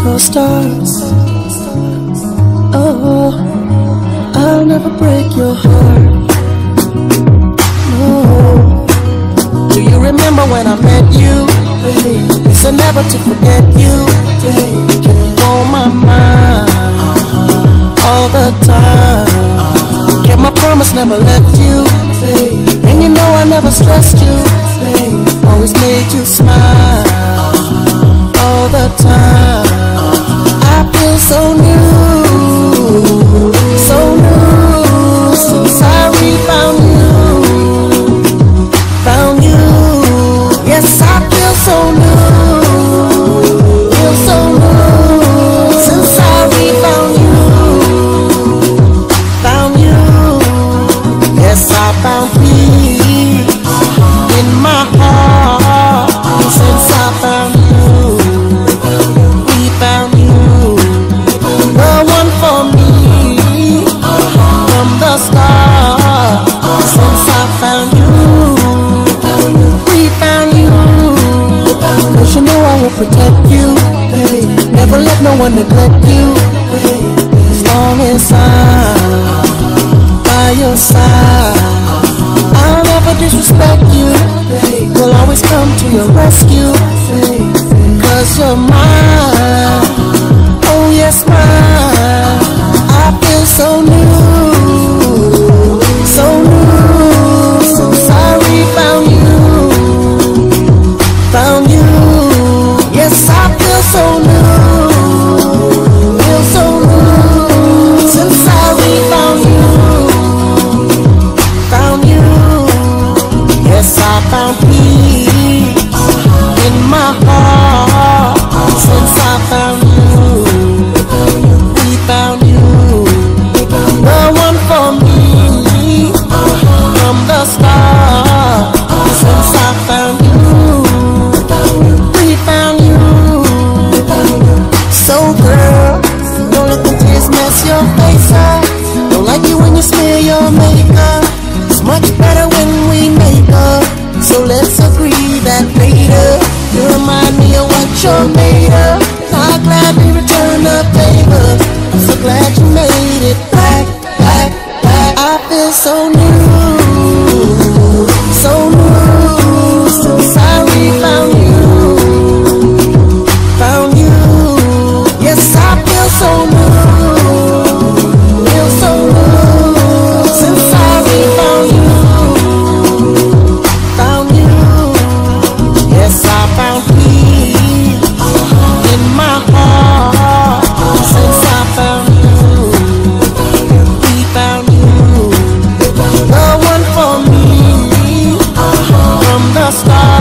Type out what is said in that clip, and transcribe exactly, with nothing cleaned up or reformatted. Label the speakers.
Speaker 1: to stars. Oh, I'll never break your heart. No. Do you remember when I met you? It's a never to forget you. Keep on my mind all the time. Kept my promise, never left you. And you know I never stressed you. Always made you smile all the time. I feel so new, so new since I refound you, found you. Yes, I feel so new, feel so new since I refound you, found you. Yes, I found peace in my heart since I found you. We found you, the one for me from the start. Since I found you, we found you. Cause you know I will protect you, never let no one neglect you. As long as I'm by your side, I'll never disrespect you. Will always come to your rescue. Cause you're mine, oh yes mine. I feel so new, so new since I refound you, found you. Yes, I feel so new, feel so new since I refound you, found you. Yes, I found peace in my heart since I found you. We found you, the one for me from the start. Since I found you, we found you. So girl, don't let the tears mess your face up. Don't like you when you smear your makeup. It's much better when we make up. So let's agree that later you remind me of what you're made of. I'll gladly return the favor. I'm so glad you made it back, back, back. I feel so new, so new since I refound you, found you. Yes, I feel so new, feel so new since I refound you, found you. Yes, I found peace in my heart since I found you. We found you, the one for me from the start.